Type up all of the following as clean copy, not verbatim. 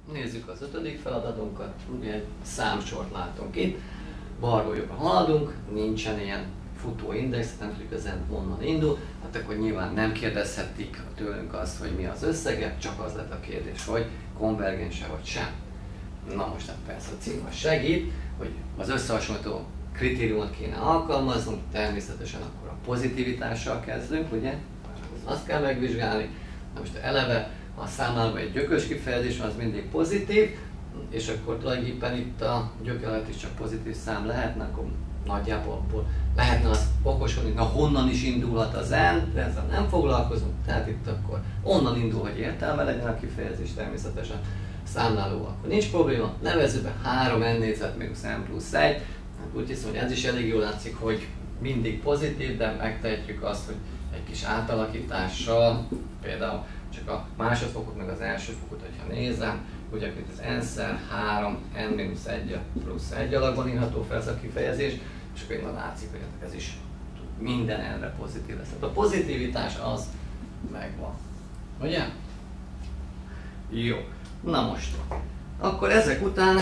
Nézzük az 5. feladatunkat, ugye egy számsort látunk itt, balról jobbra haladunk, nincsen ilyen futóindex, nem tudjuk ezen honnan indul, hát akkor nyilván nem kérdezhetik tőlünk azt, hogy mi az összege, csak az lett a kérdés, hogy konvergens-e vagy sem. Na most hát persze a cím segít, hogy az összehasonlító kritériumot kéne alkalmaznunk, természetesen akkor a pozitivitással kezdünk, ugye? Azt kell megvizsgálni. Na most eleve a számlálva egy gyökös kifejezés, az mindig pozitív, és akkor tulajdonképpen itt a gyökelet is csak pozitív szám lehetne, akkor nagyjából lehetne azt okosodni, na honnan is indulhat az n, de ezzel nem foglalkozunk, tehát itt akkor onnan indul, hogy értelme legyen a kifejezés, természetesen számlálóval akkor nincs probléma, nevezzük be 3n négyzet mínusz n plusz 1, hát úgy hiszem, hogy ez is elég jól látszik, hogy mindig pozitív, de megtehetjük azt, hogy egy kis átalakítással, például csak a másodfokot meg az elsőfokot, hogyha nézem, ugye itt az n-szer 3, n-1 plusz 1 alakban írható fel ez a kifejezés, és akkor innen látszik, hogy ez is minden n-re pozitív lesz. Tehát a pozitivitás az megvan. Ugye? Jó. Na most. Akkor ezek után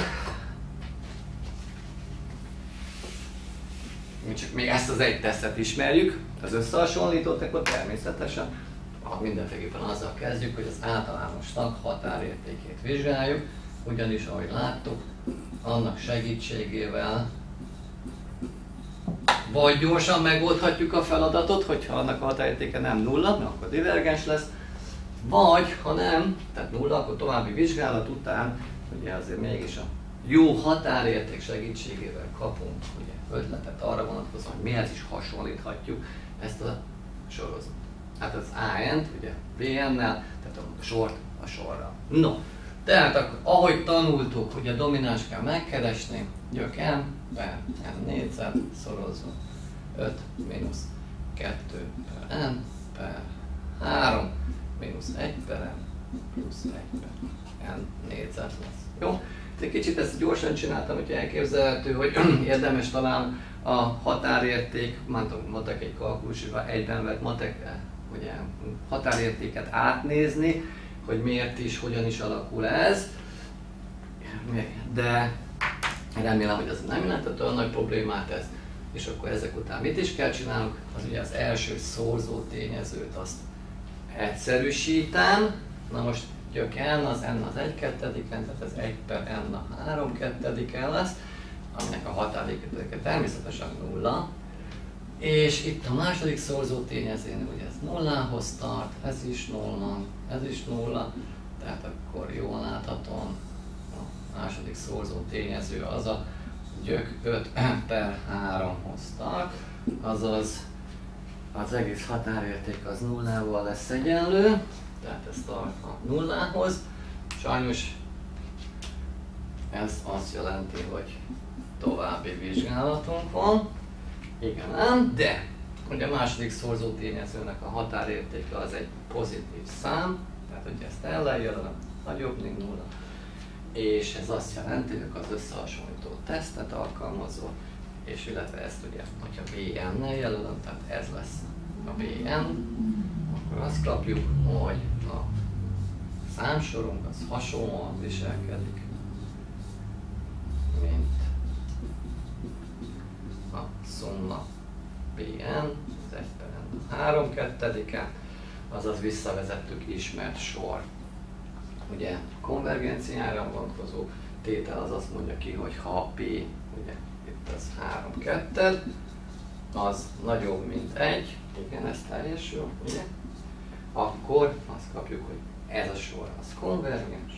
mi csak még ezt az egy tesztet ismerjük, az összehasonlítót, akkor természetesen mindenféleképpen azzal kezdjük, hogy az általános tag határértékét vizsgáljuk, ugyanis ahogy láttuk, annak segítségével vagy gyorsan megoldhatjuk a feladatot, hogyha annak a határértéke nem nulla, akkor divergens lesz, vagy ha nem, tehát nulla, akkor további vizsgálat után, ugye azért mégis a jó határérték segítségével kapunk ugye, ötletet arra vonatkozóan, hogy mihez is hasonlíthatjuk ezt a sorozatot. Hát az AN-t, ugye BN-nel, tehát a sort a sorra. No, tehát akkor, ahogy tanultuk, hogy a domináns kell megkeresni, gyök n per n négyzet szorozva 5 mínusz 2 per n per 3 mínusz 1 per n plusz 1 per n négyzet lesz. Jó? Egy kicsit ezt gyorsan csináltam, hogy elképzelhető, hogy érdemes talán a határérték, matek egy kalkulusra egyben vett matek, ugye határértéket átnézni, hogy miért is, hogyan is alakul ez, de remélem, hogy ez nem jelentett olyan nagy problémát ez, és akkor ezek után mit is kell csinálnunk? Az ugye az első szorzó tényezőt azt egyszerűsítem, na most gyök n, az n az 1/2, tehát ez 1 per n a 3/2 lesz, aminek a határértéke természetesen 0. És itt a második szorzó tényezőnél, ugye ez nullához tart, ez is 0, ez is 0, tehát akkor jól láthatóan a második szorzó tényező az a gyök 5 per 3-hoz tart, azaz az egész határérték az nullával lesz egyenlő, tehát ez tart a nullához. Sajnos ez azt jelenti, hogy további vizsgálatunk van. Igen, nem, de ugye a második szorzó tényezőnek a határértéke az egy pozitív szám, tehát hogy ezt ellenjelölöm, nagyobb, mint nulla. És ez azt jelenti, hogy az összehasonlító tesztet alkalmazol, és illetve ezt ugye, hogyha BN-nel jelölöm, tehát ez lesz a BN, akkor azt kapjuk, hogy a számsorunk az hasonlóan viselkedik, mint a szumma BN, az 1 per n 3/2, azaz visszavezettük ismert sor. Ugye konvergenciára vonatkozó tétel az azt mondja ki, hogy ha P, ugye itt az 3/2, az nagyobb, mint 1, igen, ez teljesül, ugye? Akkor azt kapjuk, hogy ez a sor az konvergens.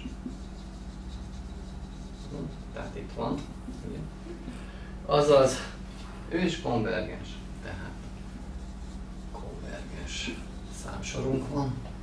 Tehát itt van, ugye? Azaz, ő is konvergens, tehát konvergens számsorunk van.